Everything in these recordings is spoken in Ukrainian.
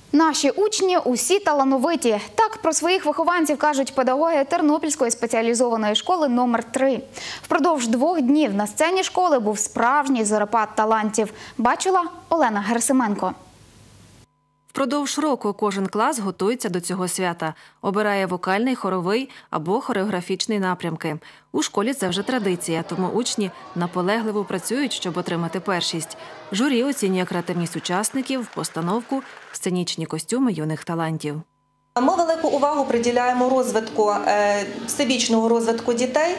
Наші учні усі талановиті. Так про своїх вихованців кажуть педагоги Тернопільської спеціалізованої школи номер 3. Впродовж 2 днів на сцені школи був справжній зорепад талантів. Бачила Олена Герасименко. Впродовж року кожен клас готується до цього свята. Обирає вокальний, хоровий або хореографічний напрямки. У школі це вже традиція, тому учні наполегливо працюють, щоб отримати першість. Журі оцінює креативність учасників, постановку, сценічні костюми юних талантів. Ми велику увагу приділяємо розвитку, всебічного розвитку дітей.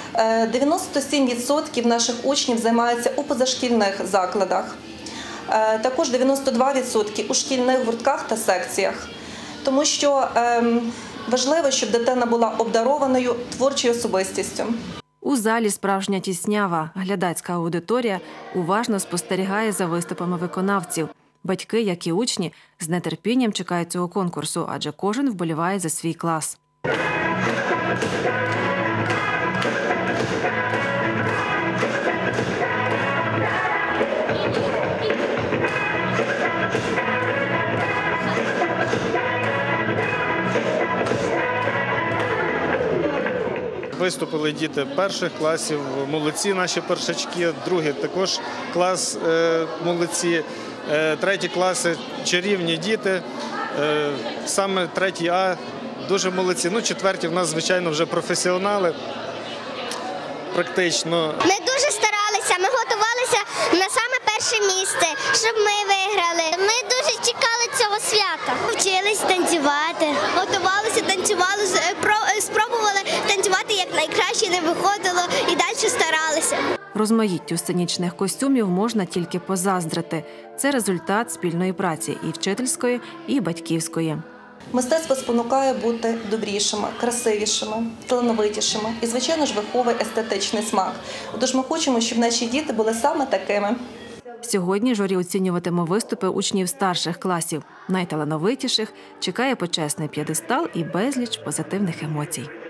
97% наших учнів займаються у позашкільних закладах. Також 92% у шкільних гуртках та секціях. Тому що важливо, щоб дитина була обдарованою творчою особистістю. У залі справжня тіснява. Глядацька аудиторія уважно спостерігає за виступами виконавців. Батьки, як і учні, з нетерпінням чекають цього конкурсу, адже кожен вболіває за свій клас. Виступили діти перших класів, молодці наші першачки, другий також клас молодці, треті класи чарівні діти, саме третій А дуже молодці, четверті в нас, звичайно, вже професіонали практично. Ми дуже старалися, ми готувалися на саме перше місце, щоб ми виграли. Ми дуже чекали цього свята. Вчились танцювати, готувалися, танцювали, спробували танцювати як найкраще, не виходило і далі старалися. Розмаїттю сценічних костюмів можна тільки позаздрити. Це результат спільної праці і вчительської, і батьківської. Мистецтво спонукає бути добрішими, красивішими, талановитішими і, звичайно ж, виховує естетичний смак. Отож ми хочемо, щоб наші діти були саме такими. Сьогодні журі оцінюватиме виступи учнів старших класів. Найталановитіших чекає почесний п'єдестал і безліч позитивних емоцій.